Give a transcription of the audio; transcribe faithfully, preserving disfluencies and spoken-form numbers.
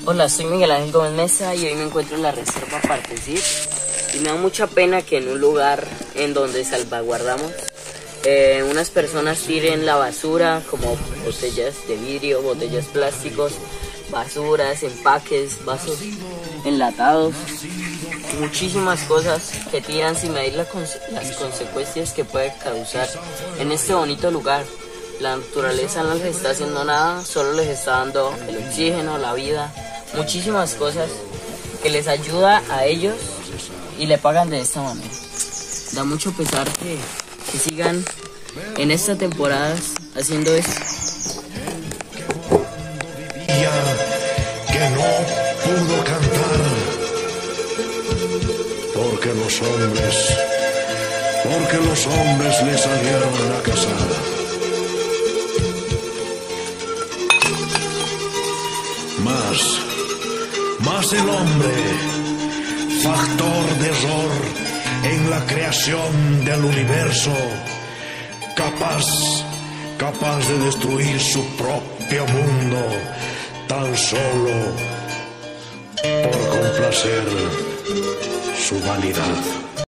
Hola, soy Miguel Ángel Gómez Mesa y hoy me encuentro en la reserva Partecip y me da mucha pena que en un lugar en donde salvaguardamos eh, unas personas tiren la basura como botellas de vidrio, botellas plásticos, basuras, empaques, vasos enlatados, muchísimas cosas que tiran sin medir la conse las consecuencias que puede causar en este bonito lugar. La naturaleza no les está haciendo nada, solo les está dando el oxígeno, la vida, muchísimas cosas que les ayuda a ellos y le pagan de esta manera. Da mucho pesar que, que sigan en esta temporada haciendo esto. Que no pudo cantar porque los hombres, porque los hombres le salieron a cazar. Más, más el hombre, factor de error en la creación del universo, capaz, capaz de destruir su propio mundo, tan solo por complacer su vanidad.